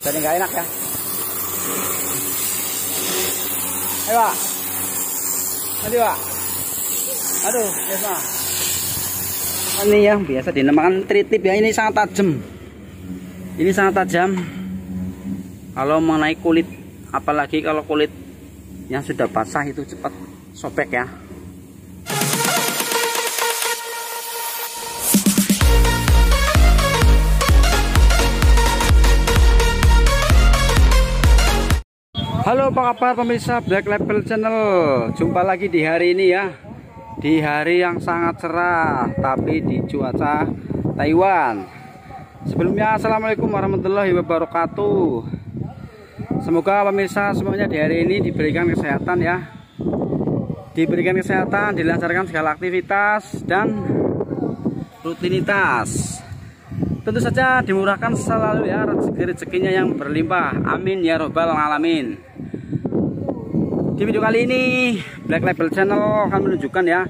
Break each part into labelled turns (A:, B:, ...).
A: Jadi nggak enak ya. Ayo Pak. Nanti Pak. Aduh, biasa. Ini yang biasa dinamakan tritip ya, ini sangat tajam. Ini sangat tajam. Kalau mengenai kulit, apalagi kalau kulit yang sudah basah itu cepat sobek ya. Halo, apa kabar pemirsa Black Label Channel? Jumpa lagi di hari ini ya, di hari yang sangat cerah tapi di cuaca Taiwan. Sebelumnya assalamualaikum warahmatullahi wabarakatuh. Semoga pemirsa semuanya di hari ini diberikan kesehatan ya, diberikan kesehatan, dilancarkan segala aktivitas dan rutinitas. Tentu saja dimurahkan selalu ya rezeki-rezekinya yang berlimpah. Amin ya robbal alamin. Di video kali ini Black Label Channel akan menunjukkan ya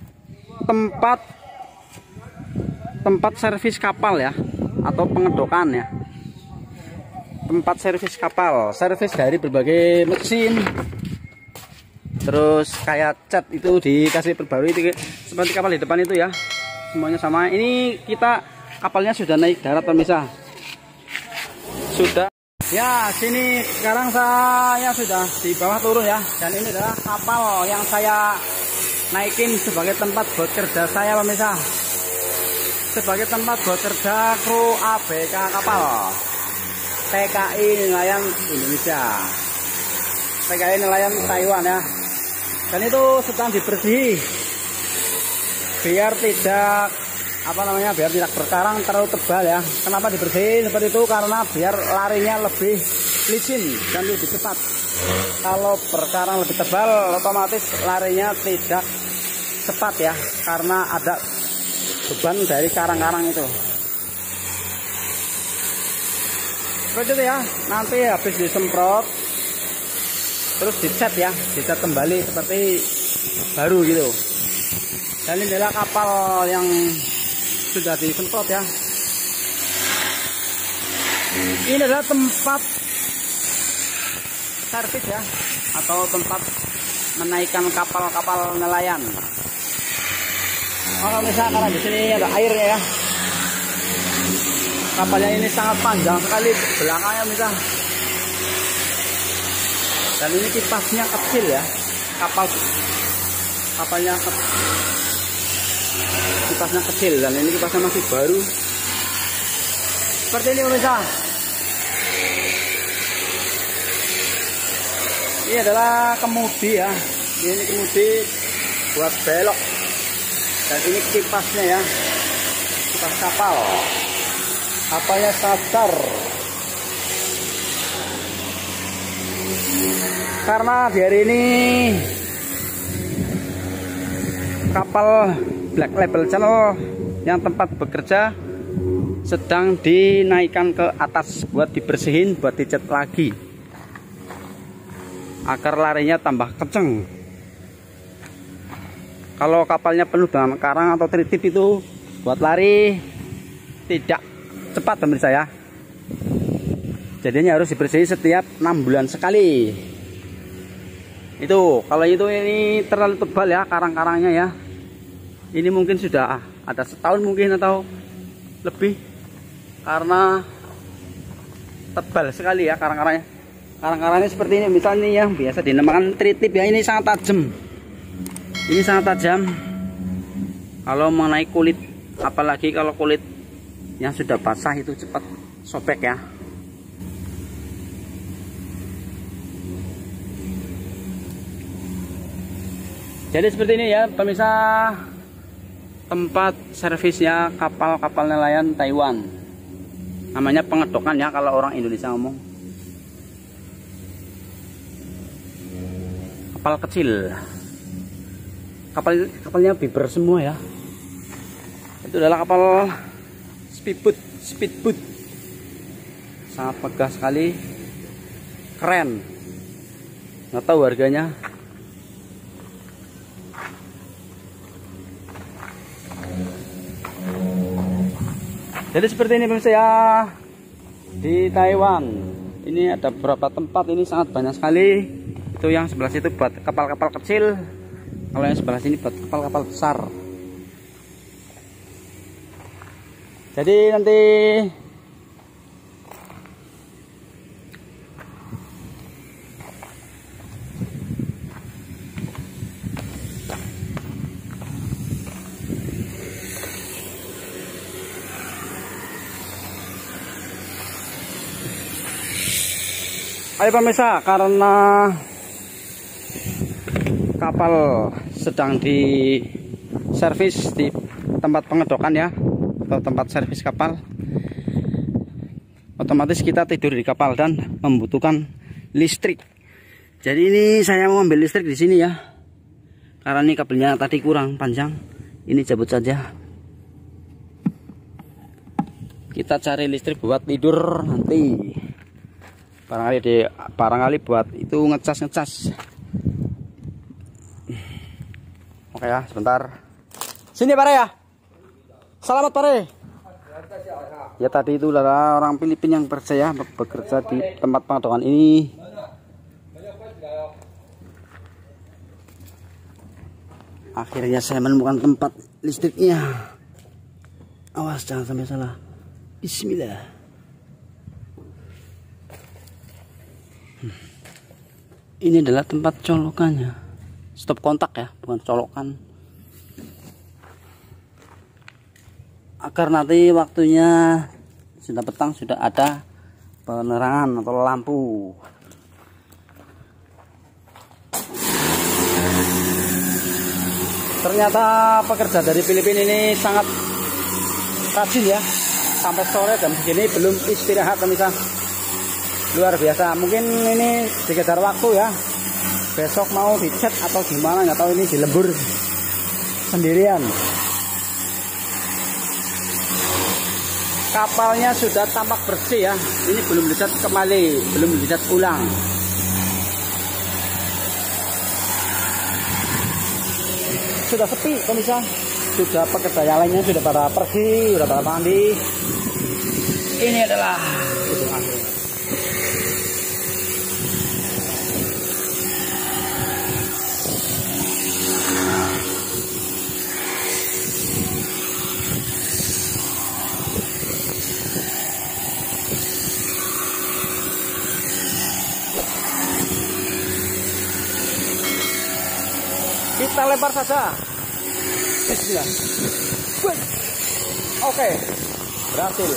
A: tempat servis kapal ya, atau pengedokan ya. Tempat servis kapal, servis dari berbagai mesin. Terus kayak cat itu dikasih perbarui seperti kapal di depan itu ya. Semuanya sama. Ini kapalnya sudah naik darat pemirsa. Sudah. Ya, sini sekarang saya sudah di bawah turun ya. Dan ini adalah kapal yang saya naikin sebagai tempat buat kerja saya pemirsa. Sebagai tempat buat kerja kru ABK kapal TKI Nelayan Indonesia, TKI Nelayan Taiwan ya. Dan itu sedang dibersihi biar tidak biar tidak berkarang terlalu tebal ya. Kenapa dibersihin seperti itu? Karena biar larinya lebih licin dan lebih cepat. Kalau berkarang lebih tebal otomatis larinya tidak cepat ya, karena ada beban dari karang-karang itu. Seperti itu ya. Nanti habis disemprot terus dicat ya, dicat kembali seperti baru gitu. Dan ini adalah kapal yang sudah disemprot ya. Ini adalah tempat servis ya, atau tempat menaikkan kapal-kapal nelayan. Kalau misalnya karena di sini ada airnya ya. Kapalnya ini sangat panjang sekali belakangnya misal. Dan ini kipasnya kecil ya. Kapalnya kipasnya kecil, dan ini kipasnya masih baru. Seperti ini pemirsa. Ini adalah kemudi ya. Ini kemudi buat belok. Dan ini kipasnya ya. Kipas kapal. Kapalnya sadar. Karena di hari ini kapal Black Label Channel yang tempat bekerja sedang dinaikkan ke atas buat dibersihin, buat dicat lagi agar larinya tambah kenceng. Kalau kapalnya penuh dengan karang atau tritip itu buat lari tidak cepat pemirsa ya. Jadinya harus dibersihin setiap 6 bulan sekali. Itu kalau ini terlalu tebal ya karang-karangnya ya. Ini mungkin sudah ada setahun mungkin atau lebih, karena tebal sekali ya karang-karangnya. Karang-karangnya seperti ini misalnya yang biasa dinamakan tritip ya, ini sangat tajam. Ini sangat tajam. Kalau mengenai kulit, apalagi kalau kulit yang sudah basah itu cepat sobek ya. Jadi seperti ini ya pemirsa, tempat servisnya kapal-kapal nelayan Taiwan. Namanya pengedokan ya kalau orang Indonesia ngomong. Kapal kecil. Kapalnya biber semua ya. Itu adalah kapal speedboat. Sangat megah sekali. Keren. Nggak tahu harganya. Jadi seperti ini pemirsa ya, di Taiwan Ini ada beberapa tempat, ini sangat banyak sekali. Itu yang sebelah situ buat kapal-kapal kecil, kalau yang sebelah sini buat kapal-kapal besar. Jadi nanti ayo pemirsa, karena kapal sedang di servis di tempat pengedokan ya, atau tempat servis kapal, otomatis kita tidur di kapal dan membutuhkan listrik. Jadi ini saya mau ambil listrik di sini ya, karena ini kabelnya tadi kurang panjang. Ini cabut saja. Kita cari listrik buat tidur nanti. Barangkali buat itu ngecas. Oke ya, sebentar. Sini Pare ya. Selamat Pare. Ya tadi itu adalah orang Filipina yang bekerja di tempat pengedokan ini. Akhirnya saya menemukan tempat listriknya. Awas jangan sampai salah. Bismillah. Ini adalah tempat colokannya. Stop kontak ya, bukan colokan. Agar nanti waktunya sudah petang sudah ada penerangan atau lampu. Ternyata pekerja dari Filipina ini sangat rajin ya. Sampai sore jam segini belum istirahat pemirsa. Luar biasa. Mungkin ini dikejar waktu ya. Besok mau dicat atau gimana, nggak tahu, ini dilembur sendirian. Kapalnya sudah tampak bersih ya. Ini belum dicat kembali, belum dicat ulang. Sudah sepi pemirsa. Sudah pekerja yang lainnya sudah pada pergi, sudah pada mandi. Ini adalah kita lempar saja. Bismillah. Oke, berhasil.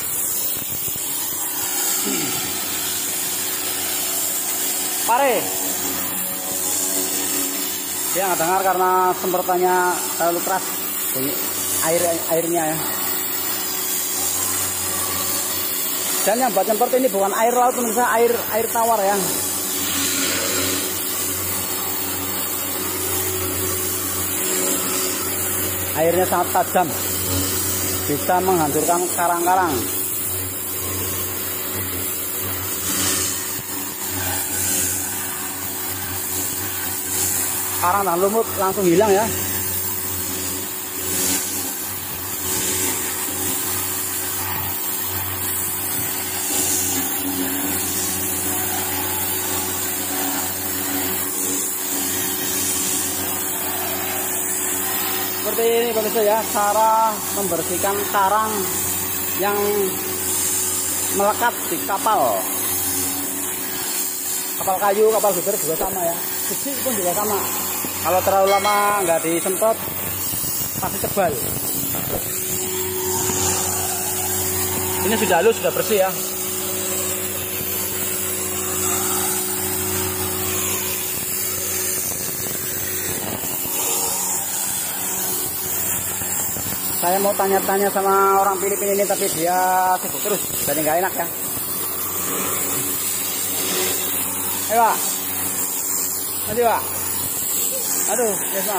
A: Pare. Dia nggak dengar karena semprotannya terlalu keras. Airnya ya. Dan yang buat nyemprot ini bukan air laut, pemirsa, air tawar ya. Airnya sangat tajam, bisa menghancurkan karang-karang. Karang dan lumut langsung hilang ya. Seperti ini pemirsa ya, cara membersihkan karang yang melekat di kapal. Kapal kayu, kapal fiber juga sama ya. Besi pun juga sama. Kalau terlalu lama nggak disemprot pasti tebal. Ini sudah halus, sudah bersih ya. Saya mau tanya-tanya sama orang Filipina ini, tapi dia sibuk terus, jadi nggak enak ya. Ayo Pak. Nanti Pak. Aduh, biasa.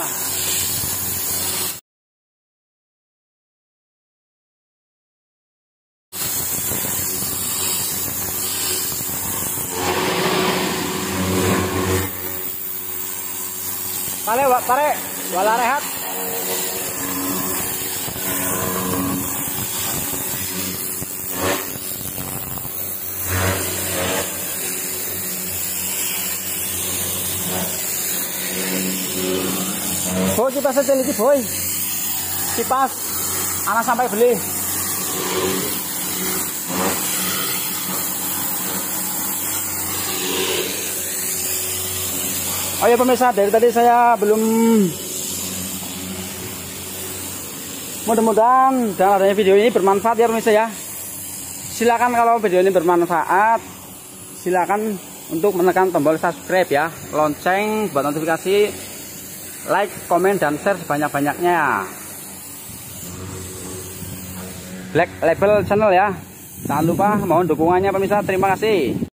A: Pare, wala rehat. boy kipas kecil iki boy. Kipas anak sampai beli. Oh ya pemirsa, dari tadi saya belum, mudah-mudahan dengan adanya video ini bermanfaat ya pemirsa ya. Silakan kalau video ini bermanfaat, silakan untuk menekan tombol subscribe ya, lonceng buat notifikasi, like, komen, dan share sebanyak-banyaknya. Black Label Channel ya, jangan lupa mohon dukungannya pemirsa. Terima kasih.